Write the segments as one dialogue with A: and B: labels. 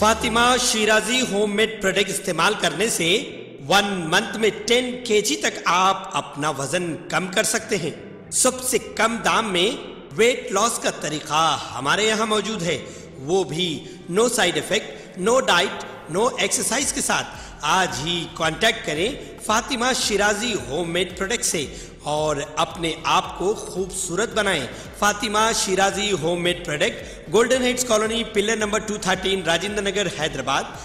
A: Fatima Shirazi homemade product इस्तेमाल करने से 1 मंथ में 10 kg तक आप अपना वजन कम कर सकते हैं। सबसे कम दाम में वेट लॉस का तरीका हमारे यहाँ मौजूद है, वो भी no side effect, no diet, no exercise के साथ। आज ही कांटेक्ट करें फातिमा शिराजी होममेड प्रोडक्ट से और अपने आप को खूबसूरत बनाएं। Fatima Shirazi homemade product, golden heads colony, pillar number 213, Rajendra Nagar, Hyderabad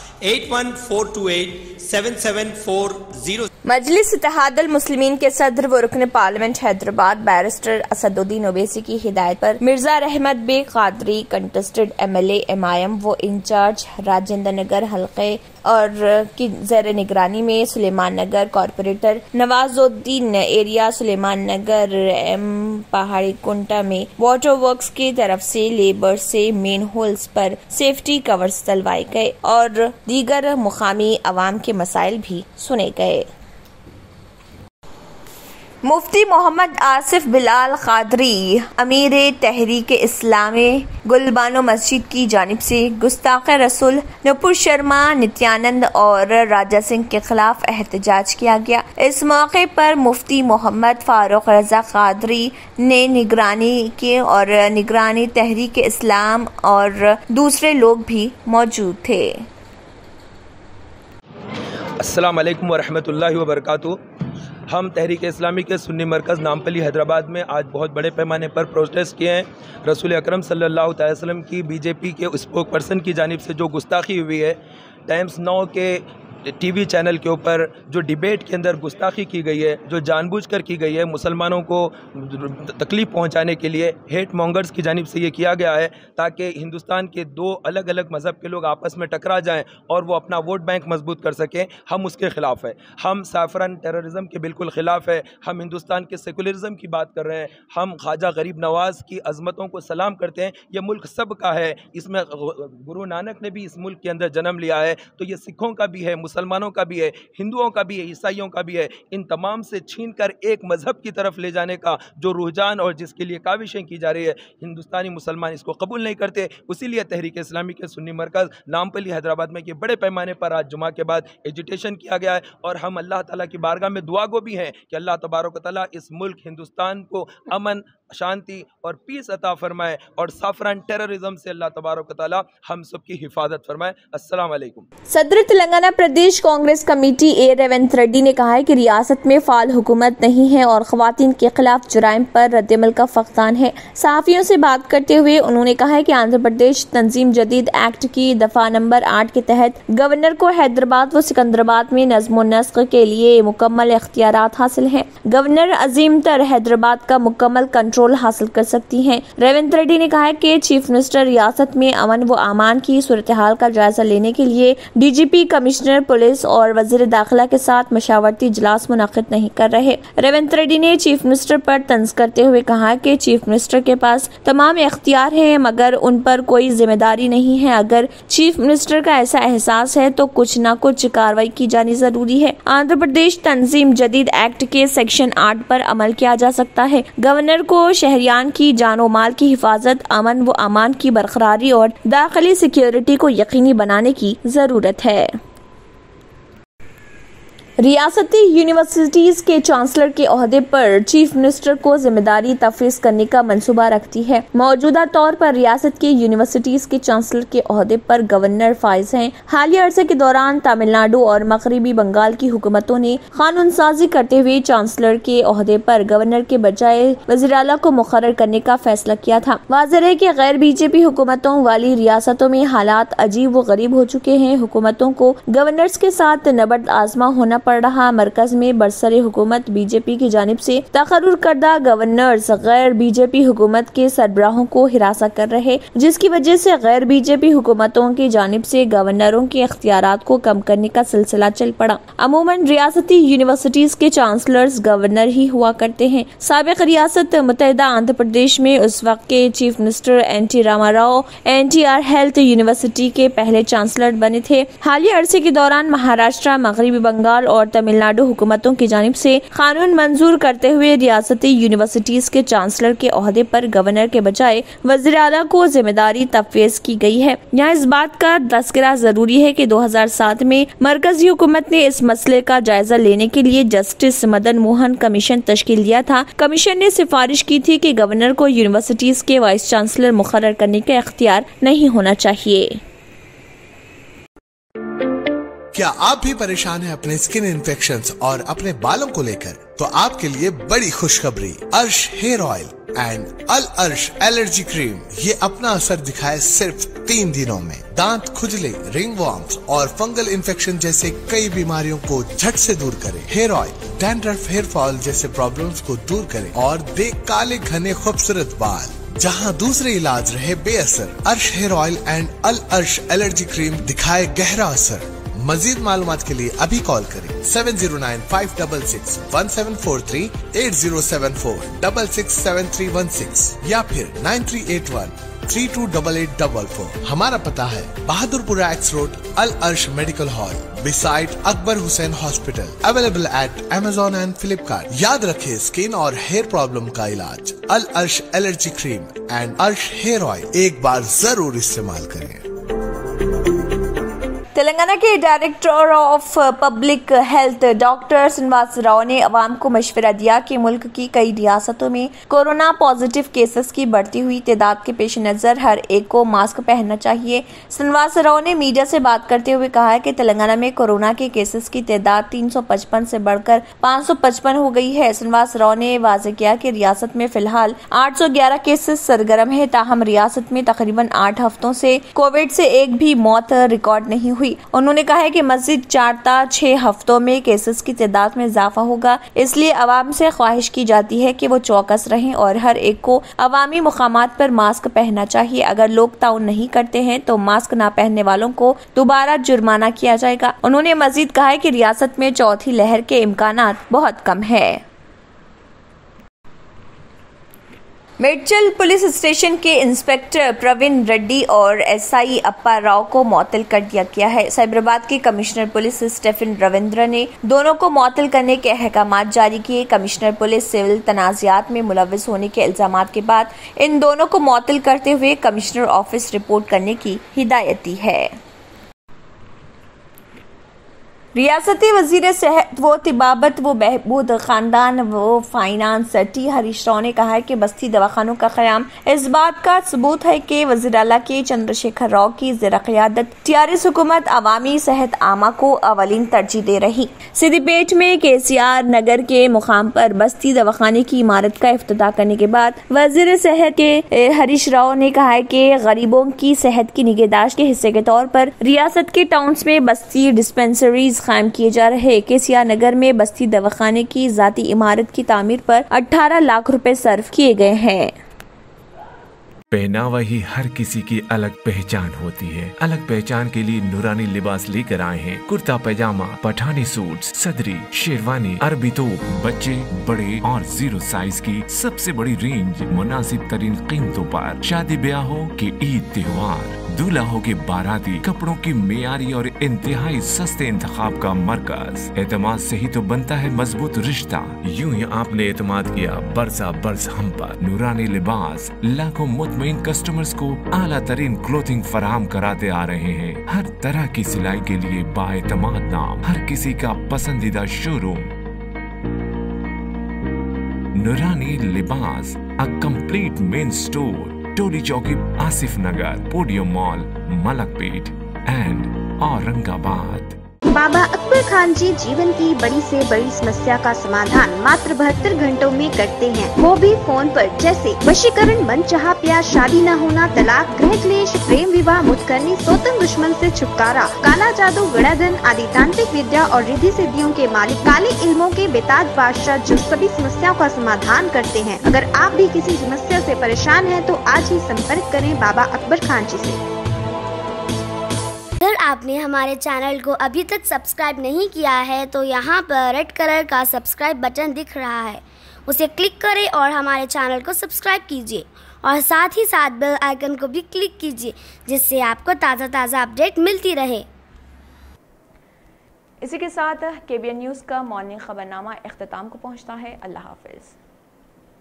A: 8142877440।
B: Majlis Ittehadul Muslimeen के सदर व रुकन पार्लियामेंट हैदराबाद बैरिस्टर असदुद्दीन ओवैसी की हिदायत पर Mirza Rahmat Baig Qadri contested MLA MIM वो इंचार्ज राजेंद्र नगर हल्के और की ज़ेर निगरानी में Sulaiman Nagar corporator Nawazuddin area Sulaiman Nagar M Pahadi कुंटा में वाटर वर्क्स की तरफ से लेबर से मेन होल्स पर सेफ्टी कवर्स डलवाए गए और दीगर मुकामी अवाम के मसाइल भी सुने गए। मुफ्ती मोहम्मद आसिफ बिलाल कादरी अमीर तहरीक इस्लामी गुलबानो मस्जिद की जानिब से गुस्ताख रसूल नुपुर शर्मा, नित्यानंद और राजा सिंह के खिलाफ एहतजाज किया गया। इस मौके पर मुफ्ती मोहम्मद फारूक रजा कादरी ने निगरानी की और निगरानी तहरीक इस्लाम और दूसरे लोग भी मौजूद थे।
C: अस्सलाम वालेकुम वरहमतुल्लाहि वबरकातुहू। हम तहरीक इस्लामी के सुन्नी मरकज़ नामपली हैदराबाद में आज बहुत बड़े पैमाने पर प्रोटेस्ट किए हैं। रसूल अकरम सल्लल्लाहु अलैहि वसल्लम की बीजेपी के स्पोक पर्सन की जानिब से जो गुस्ताखी हुई है, टाइम्स 9 के TV चैनल के ऊपर जो डिबेट के अंदर गुस्ताखी की गई है, जो जानबूझकर की गई है, मुसलमानों को तकलीफ़ पहुंचाने के लिए हेट मॉन्गर्स की जानिब से ये किया गया है ताकि हिंदुस्तान के 2 अलग अलग मज़हब के लोग आपस में टकरा जाएं और वो अपना वोट बैंक मजबूत कर सकें। हम उसके ख़िलाफ़ है। हम साफरन टेररिज्म के बिल्कुल ख़िलाफ़ है। हम हिंदुस्तान के सेकुलरिज्म की बात कर रहे हैं। हम ख्वाजा गरीब नवाज़ की अज़मतों को सलाम करते हैं। ये मुल्क सब का है, इसमें गुरु नानक ने भी इस मुल्क के अंदर जन्म लिया है, तो ये सिखों का भी है, मुसलमानों का भी है, हिंदुओं का भी है, ईसाइयों का भी है। इन तमाम से छीन कर एक मज़हब की तरफ ले जाने का जो रुझान और जिसके लिए काविशें की जा रही है, हिंदुस्तानी मुसलमान इसको कबूल नहीं करते। इसीलिए तहरीक इस्लामी के सुन्नी मरकज़ नामपली हैदराबाद में कि बड़े पैमाने पर आज जुमा के बाद एजुटेशन किया गया है और हम अल्लाह ताला की बारगाह में दुआ गो भी हैं कि अल्लाह तबारक व तआला इस मुल्क हिंदुस्तान को अमन, शांति और पीस अता फरमाए और साफरान टेररिज्म से अल्लाह तबारक व तआला हम सब की हिफाजत फरमाए। अस्सलाम वालेकुम।
B: सदर Telangana Pradesh Congress Committee A Revanth Reddy ने कहा है कि रियासत में फाल हुकूमत नहीं है और खवातीन के खिलाफ जुराइम पर रद्दमल का फक़दान है। सहाफ़ियों से बात करते हुए उन्होंने कहा है कि आंध्र प्रदेश तंजीम जदीद एक्ट की दफा नंबर 8 के तहत गवर्नर को हैदराबाद व सिकंदराबाद में नज़्म व नस्क़ के लिए मुकम्मल इख्तियारात हासिल हैं। गवर्नर अजीम तर हैदराबाद का मुकम्मल कंट्रोल हासिल कर सकती हैं। रेवंत रेड्डी ने कहा है कि चीफ मिनिस्टर रियासत में अमन व अमान की सूरत हाल का जायजा लेने के लिए DGP, कमिश्नर पुलिस और वज़ीर दाखिला के साथ मशावरती इजलास मुनक़िद नहीं कर रहे। रेवंत रेड्डी ने चीफ मिनिस्टर पर तंज करते हुए कहा कि चीफ मिनिस्टर के पास तमाम इख्तियार हैं मगर उन पर कोई जिम्मेदारी नहीं है। अगर चीफ मिनिस्टर का ऐसा एहसास है तो कुछ न कुछ कार्रवाई की जानी जरूरी है। आंध्र प्रदेश तंजीम जदीद एक्ट के सेक्शन 8 पर अमल किया जा सकता है। गवर्नर को शहरियान की जानो माल की हिफाजत, अमन व अमान की बरकरारी और दाखिली सिक्योरिटी को यकीनी बनाने की जरूरत है। रियासती यूनिवर्सिटीज के चांसलर के ओहदे पर चीफ मिनिस्टर को जिम्मेदारी तफवीज़ करने का मंसूबा रखती है। मौजूदा तौर पर रियासत के यूनिवर्सिटीज के चांसलर के ओहदे पर गवर्नर फाइज हैं। हालिया अरसे के दौरान तमिलनाडु और मगरबी बंगाल की हुकूमतों ने कानून साजी करते हुए चांसलर के ओहदे पर गवर्नर के बजाय वज़ीर आला को मुकर्रर करने का फैसला किया था। वाज़ेह है कि गैर BJP हुकूमतों वाली रियासतों में हालात अजीब व गरीब हो चुके हैं। हुकूमतों को गवर्नर्स के साथ नबर्द आजमा होना पड़ रहा। मरकज में बरसरे हुकूमत BJP की जानिब से तकर्रुर करदा गवर्नर्स गैर BJP हुकूमत के सरबराहों को हिरासा कर रहे, जिसकी वजह से गैर BJP हुकूमतों की जानिब से गवर्नरों के इख्तियारात को कम करने का सिलसिला चल पड़ा। अमूमन रियासती यूनिवर्सिटीज के चांसलर्स गवर्नर ही हुआ करते हैं। साबिक रियासत मुत्तहिदा आंध्र प्रदेश में उस वक्त के chief minister NT Rama Rao NTR health university के पहले चांसलर बने थे। हालिया अरसे के दौरान महाराष्ट्र, मगरबी बंगाल और और तमिलनाडु हुकूमतों की जानिब से कानून मंजूर करते हुए रियासती यूनिवर्सिटीज के चांसलर के ओहदे पर गवर्नर के बजाय वज़ीर आला को जिम्मेदारी तफवीज़ की गई है। यहाँ इस बात का तज़किरा जरूरी है कि 2007 में मरकजी हुकूमत ने इस मसले का जायजा लेने के लिए जस्टिस मदन मोहन कमीशन तश्कील दिया था। कमीशन ने सिफारिश की थी कि गवर्नर को यूनिवर्सिटीज के वाइस चांसलर मुकर्रर करने का इख्तियार नहीं होना चाहिए।
D: क्या आप भी परेशान हैं अपने स्किन इन्फेक्शंस और अपने बालों को लेकर? तो आपके लिए बड़ी खुशखबरी, अर्श hair oil and Al Arsh allergy cream ये अपना असर दिखाए सिर्फ 3 दिनों में। दांत खुजली, रिंगवॉर्म्स और फंगल इन्फेक्शन जैसे कई बीमारियों को झट से दूर करे। Hair oil dandruff, hair fall जैसे प्रॉब्लम्स को दूर करे और दे काले घने खूबसूरत बाल। जहां दूसरे इलाज रहे बेअसर, अर्श hair oil and Al Arsh allergy cream दिखाए गहरा असर। मजीद मालूमात के लिए अभी कॉल करें 7095661743, 8074667316 या फिर 9381328844। हमारा पता है Bahadurpura x road, Al Arsh medical hall, beside Akbar Hussain hospital. Available at Amazon and Flipkart। याद रखें, स्किन और हेयर प्रॉब्लम का इलाज Al Arsh allergy cream and Arsh hair oil एक बार जरूर इस्तेमाल करें।
B: तेलंगाना के director of public health doctor Srinivas Rao ने अवाम को मशवरा दिया कि मुल्क की कई रियासतों में कोरोना पॉजिटिव केसेस की बढ़ती हुई तादाद के पेश नज़र हर एक को मास्क पहनना चाहिए। श्रीनिवास राव ने मीडिया से बात करते हुए कहा है कि तेलंगाना में कोरोना के केसेस की तादाद 355 से बढ़कर 555 हो गई है। श्रीनिवास राव ने वाज़ेह किया कि रियासत में फिलहाल 811 केसेस सरगर्म है, ताहम रियासत में तकरीबन 8 हफ्तों से कोविड से एक भी मौत रिकॉर्ड नहीं हुई। उन्होंने कहा है कि मज़ीद 4-6 हफ्तों में केसेस की तादाद में इजाफा होगा, इसलिए अवाम से ख्वाहिश की जाती है कि वो चौकस रहें और हर एक को अवामी मुकामात पर मास्क पहनना चाहिए। अगर लोग ताउन नहीं करते हैं तो मास्क ना पहनने वालों को दोबारा जुर्माना किया जाएगा। उन्होंने मज़ीद कहा है कि रियासत में चौथी लहर के इम्कानात बहुत कम है। मेडचल पुलिस स्टेशन के इंस्पेक्टर प्रवीण रेड्डी और एसआई अप्पा राव को मुअत्तल कर दिया गया है। साइबराबाद के कमिश्नर पुलिस स्टीफन रविंद्र ने दोनों को मुअत्तल करने के अहकामात जारी किए। कमिश्नर पुलिस सिविल तनाज़ात में मुलव्वस होने के इल्जामात के बाद इन दोनों को मुअत्तल करते हुए कमिश्नर ऑफिस रिपोर्ट करने की हिदायत दी है। रियासती वजीर सेहत व तिबाबत व बहबूद खानदान व फाइनेंस टी हरीश राव ने कहा है कि बस्ती दवाखानों का क़याम इस बात का सबूत है कि वज़ीर आला के चंद्रशेखर राव की ज़ेर क़यादत टीआरएस हुकूमत अवामी सेहत आमा को अवलीन तरजीह दे रही। सिद्दीपेट में केसीआर नगर के मुकाम पर बस्ती दवाखाने की इमारत का इफ्तिताह करने के बाद वजीर सेहत के हरीश राव ने कहा है कि गरीबों की सेहत की निगहदाश्त के हिस्से के तौर पर रियासत के टाउन्स में बस्ती डिस्पेंसरीज कायम किए जा रहे। केसीआर नगर में बस्ती दवाखाने की जाती इमारत की तामीर पर 18 लाख रुपए सर्व किए गए हैं।
E: पहनावा ही हर किसी की अलग पहचान होती है। अलग पहचान के लिए नूरानी लिबास लेकर आए हैं। कुर्ता पैजामा, पठानी सूट, सदरी, शेरवानी, अरबी तोप, बच्चे, बड़े और 0 साइज की सबसे बड़ी रेंज मुनासिब तरीन कीमतों पर। शादी ब्याह हो कि ईद त्योहार, दूल्हा हो के बाराती, कपड़ों की मेयारी और इंतहाई सस्ते इंतखाब का मरकज। एतमाद से ही तो बनता है मजबूत रिश्ता। यूं ही आपने एतमाद किया, बरसा बरस हम पर। नूरानी लिबास लाखों मुतमईन कस्टमर्स को आला तरीन क्लोथिंग फराहम कराते आ रहे हैं। हर तरह की सिलाई के लिए बाएतमाद नाम, हर किसी का पसंदीदा showroom Noorani Libas, a complete men store, Toli Chowki, Asif Nagar, podium mall, Malakpet and Aurangabad.
F: Baba Akbar Khan ji जीवन की बड़ी से बड़ी समस्या का समाधान मात्र 72 घंटों में करते हैं, वो भी फोन पर। जैसे वशीकरण, मनचाहा प्यार, शादी न होना, तलाक, गृह क्लेश, प्रेम विवाह, मुतकरनी, सोतन दुश्मन से छुटकारा, काला जादू, गड़ाधन आदि तांत्रिक विद्या और रिद्धि सिद्धियों के मालिक काले इल्मों के बेताज बादशाह जो सभी समस्याओं का समाधान करते हैं। अगर आप भी किसी समस्या से परेशान हैं तो आज ही संपर्क करें बाबा अकबर खान जी से।
G: अगर आपने हमारे चैनल को अभी तक सब्सक्राइब नहीं किया है तो यहाँ पर रेड कलर का सब्सक्राइब बटन दिख रहा है, उसे क्लिक करें और हमारे चैनल को सब्सक्राइब कीजिए और साथ ही साथ बेल आइकन को भी क्लिक कीजिए, जिससे आपको ताज़ा अपडेट मिलती रहे।
B: इसी के साथ KBN न्यूज़ का मॉर्निंग खबरनामा इख्तिताम को पहुंचता है। अल्लाह हाफिज़।